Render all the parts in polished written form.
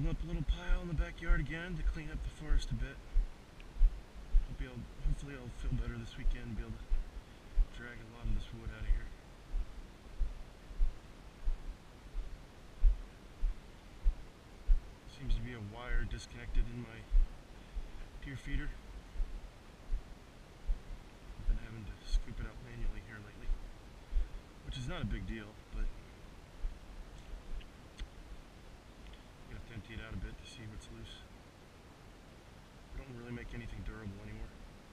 Digging up a little pile in the backyard again to clean up the forest a bit. Hopefully I'll feel better this weekend and be able to drag a lot of this wood out of here. Seems to be a wire disconnected in my deer feeder. I've been having to scoop it out manually here lately, which is not a big deal, but I'm going to have to empty it out a bit to see what's loose. I don't really make anything durable anymore.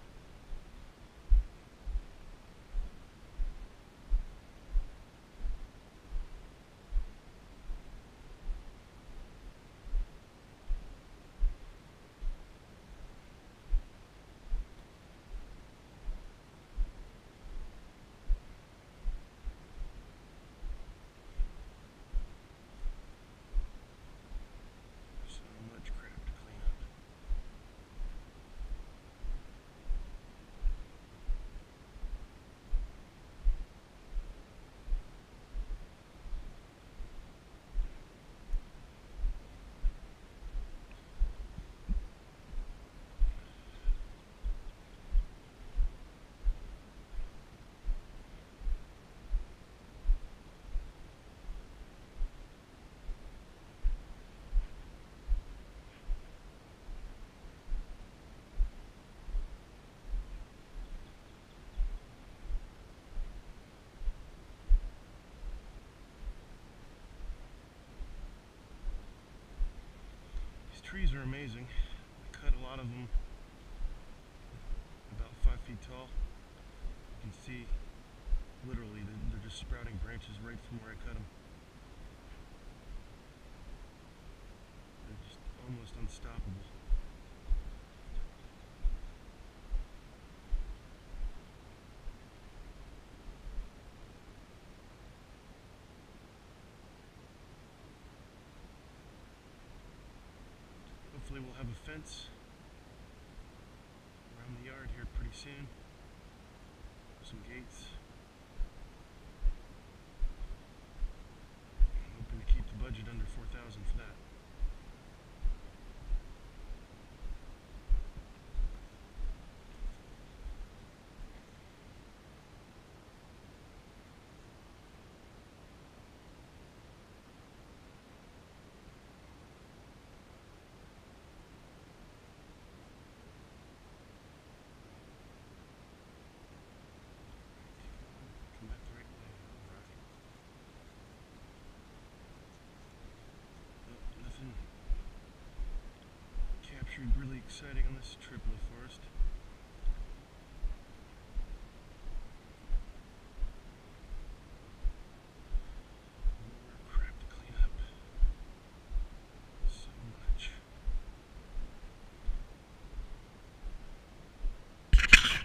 Trees are amazing. I cut a lot of them about 5 feet tall. You can see literally they're just sprouting branches right from where I cut them. They're just almost unstoppable. Hopefully we'll have a fence around the yard here pretty soon. Some gates. I'm hoping to keep the budget under $4,000 for that. Really exciting on this trip in the forest.